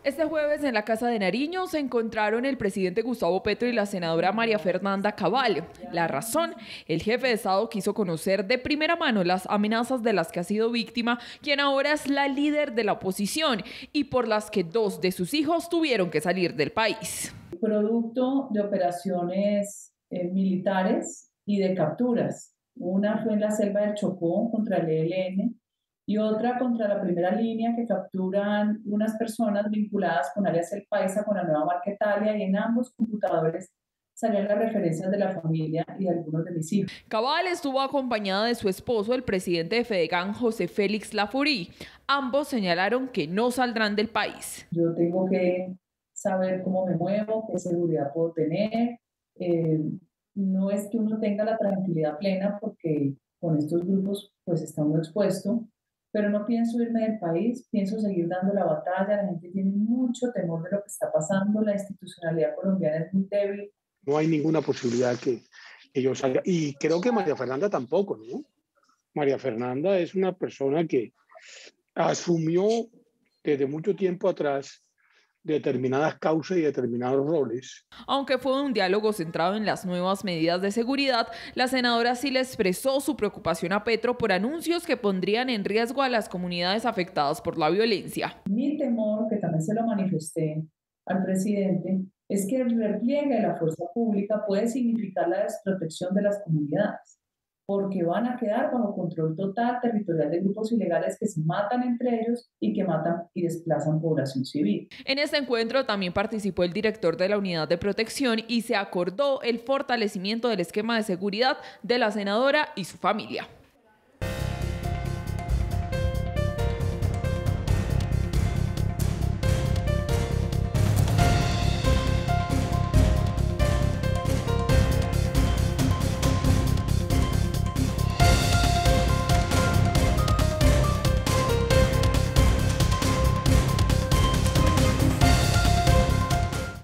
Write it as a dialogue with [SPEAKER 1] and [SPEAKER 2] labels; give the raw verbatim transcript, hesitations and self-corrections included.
[SPEAKER 1] Este jueves en la Casa de Nariño se encontraron el presidente Gustavo Petro y la senadora María Fernanda Cabal. La razón, el jefe de Estado quiso conocer de primera mano las amenazas de las que ha sido víctima, quien ahora es la líder de la oposición y por las que dos de sus hijos tuvieron que salir del país.
[SPEAKER 2] Producto de operaciones eh, militares y de capturas. Una fue en la selva del Chocó contra el E L N y otra contra la primera línea que capturan unas personas vinculadas con Alias El Paisa, con la nueva Marquetalia, y en ambos computadores salían las referencias de la familia y de algunos de mis hijos.
[SPEAKER 1] Cabal estuvo acompañada de su esposo, el presidente de Fedegan, José Félix Laforí. Ambos señalaron que no saldrán del país.
[SPEAKER 2] Yo tengo que saber cómo me muevo, qué seguridad puedo tener. Eh, no es que uno tenga la tranquilidad plena porque con estos grupos pues está uno expuesto, pero no pienso irme del país, pienso seguir dando la batalla. La gente tiene mucho temor de lo que está pasando, la institucionalidad colombiana es muy débil.
[SPEAKER 3] No hay ninguna posibilidad que, que yo salga. Y creo que María Fernanda tampoco, ¿no? María Fernanda es una persona que asumió desde mucho tiempo atrás determinadas causas y determinados roles.
[SPEAKER 1] Aunque fue un diálogo centrado en las nuevas medidas de seguridad, la senadora sí le expresó su preocupación a Petro por anuncios que pondrían en riesgo a las comunidades afectadas por la violencia.
[SPEAKER 2] Mi temor, que también se lo manifesté al presidente, es que el repliegue de la fuerza pública puede significar la desprotección de las comunidades, porque van a quedar bajo control total territorial de grupos ilegales que se matan entre ellos y que matan y desplazan población civil.
[SPEAKER 1] En este encuentro también participó el director de la Unidad de Protección y se acordó el fortalecimiento del esquema de seguridad de la senadora y su familia.